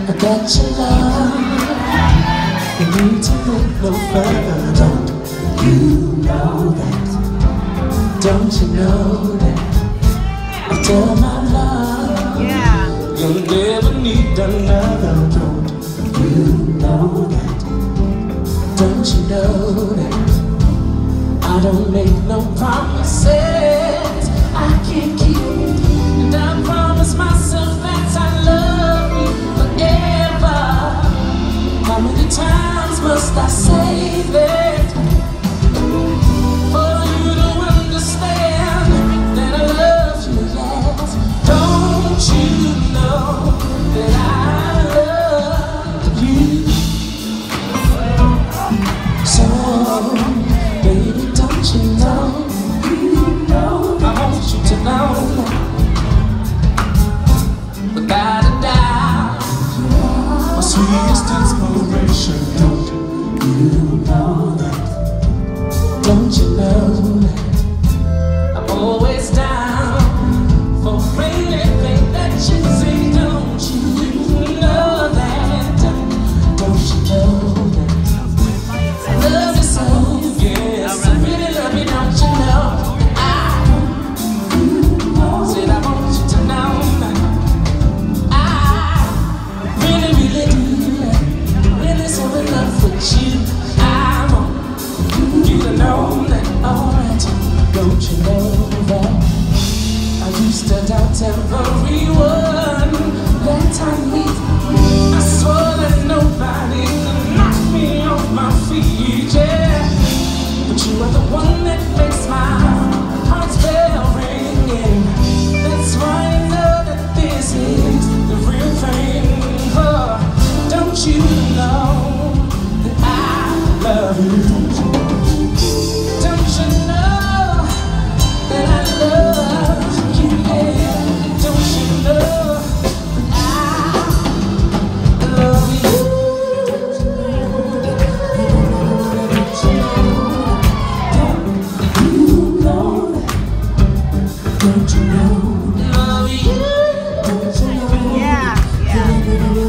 that you love. You need to look no further. Don't you know that? Don't you know that? After my love, you'll never need another. Don't you know that? Don't you know that? I don't make no promises I can't keep, and I promise myself that I love you forever. How many times must I say that for you to understand that I love you? Yes, don't you know that I love you? So baby, don't you know, I want you to know, without a doubt, my sweetest inspiration. Don't you know that? Don't you know that? I'm always down for anything that you say. Don't you know that? Don't you know that? I love you so, yes, I really love you. Don't you know? I said I want you to know that I really, really do, really so in love with you. I want you to know that, alright. Don't you know that I used to doubt everyone that I meet. I swore that nobody could knock me off my feet, yeah. But you are the one that makes my heart's bell ringing. That's why I know that this is the real thing. Oh, don't you know that I love you? Don't you know that I love you? Yeah. Don't you know that I love you? Don't you know? Love you. Don't you know? Yeah. Don't you know?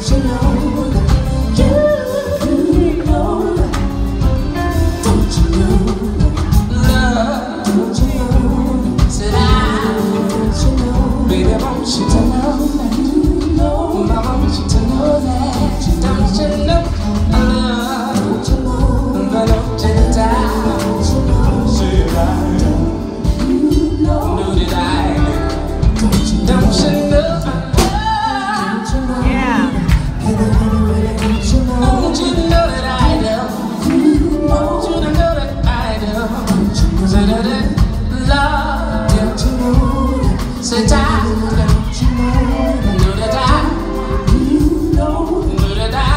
You know? Don't you know? Love. Don't you know? Said I. Don't you know? Baby, I want you to know that. I want you to know that. Don't you know? Love. Don't you know? But don't you die. Said I. Know that I do. Don't you know? Yeah. Don't you know that I do? Don't you know that I do? Say that love, don't you know? Say that know that I know that I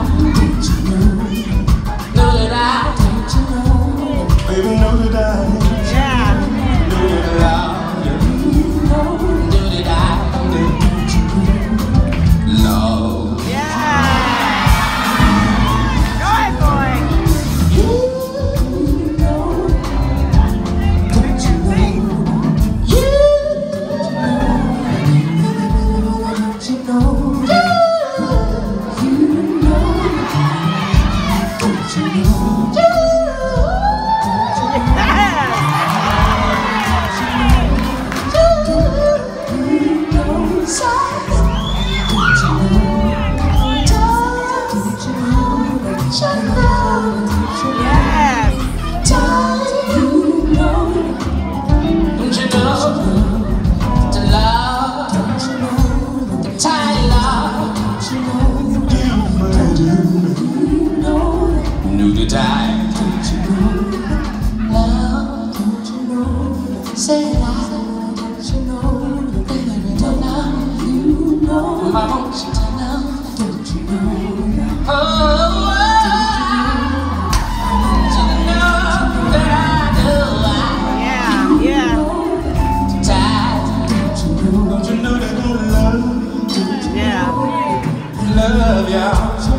know that I baby know that I Yeah. know that I know that I love. Yeah. Go ahead, boy. You know, don't you know? You don't you know? You know, don't you know? Yes. Say that, don't you know, baby, don't know, you know, I want you to know, don't you know, oh, don't you know that I know Yeah. don't you know that I love, Yeah. love y'all.